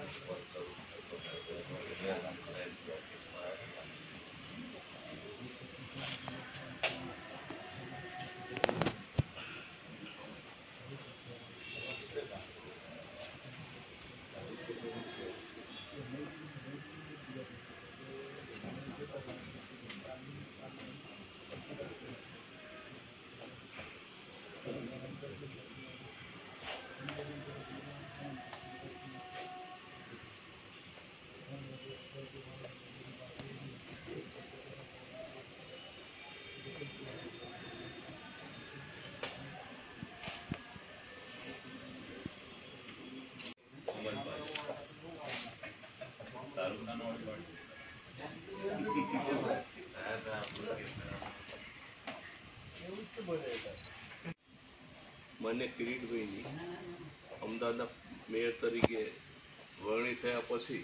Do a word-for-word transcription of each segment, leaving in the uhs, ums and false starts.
मान्य किरीटभाईની અમદાવાદના મેયર તરીકે વરણી થયા પછી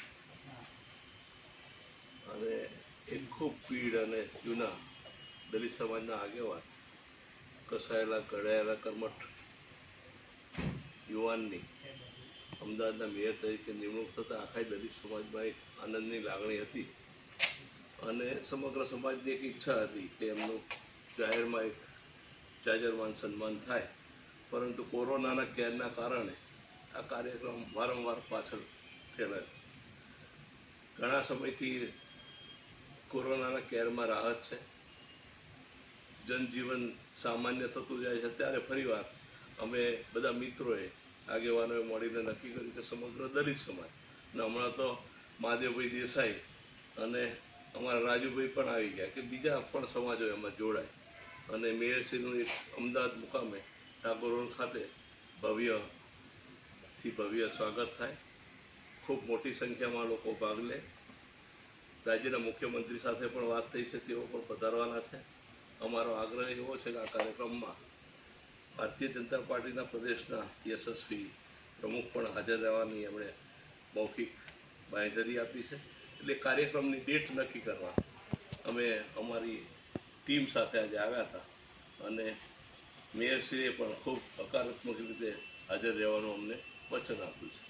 અને એક ખૂબ પીડ અને જૂના દલિત સમાજના આગેવાન કસાયેલા ઘડાયેલા કર્મઠ યુવાનની અમદાવાદના મેયર તરીકે નિમણૂક થતાં આખા દલિત સમાજમાં એક આનંદની લાગણી હતી અને સમગ્ર સમાજની એક ઈચ્છા હતી કે એમનું જાહેરમાં એક જાજરમાન સન્માન થાય, પરંતુ કોરોનાના કેરના કારણે આ કાર્યક્રમ વારંવાર પાછળ ફેલાયો. ઘણા સમયથી કોરોનાના કેરમાં રાહત છે, જનજીવન સામાન્ય થતું જાય છે, ત્યારે ફરીવાર અમે બધા મિત્રોએ આગેવાનોએ મળીને નક્કી કર્યું કે સમગ્ર દલિત સમાજ અને હમણાં તો મહાદેવભાઈ દેસાઈ અને અમારા રાજુભાઈ પણ આવી ગયા કે બીજા પણ સમાજો એમાં જોડાય અને મેયરશ્રીનું એક અમદાવાદ મુકામે ટાગોર રોડ ખાતે ભવ્યથી ભવ્ય સ્વાગત થાય, ખૂબ મોટી સંખ્યામાં લોકો ભાગ લે. રાજ્યના મુખ્યમંત્રી સાથે પણ વાત થઈ છે, તેઓ પણ પધારવાના છે. અમારો આગ્રહ એવો છે કે આ કાર્યક્રમમાં ભારતીય જનતા પાર્ટીના પ્રદેશના યશસ્વી પ્રમુખ પણ હાજર રહેવાની એમણે મૌખિક બાંયધરી આપી છે. એટલે કાર્યક્રમની ડેટ નક્કી કરવા અમે અમારી ટીમ સાથે આજે આવ્યા હતા અને મેયરશ્રીએ પણ ખૂબ હકારાત્મક રીતે હાજર રહેવાનું અમને વચન આપ્યું છે.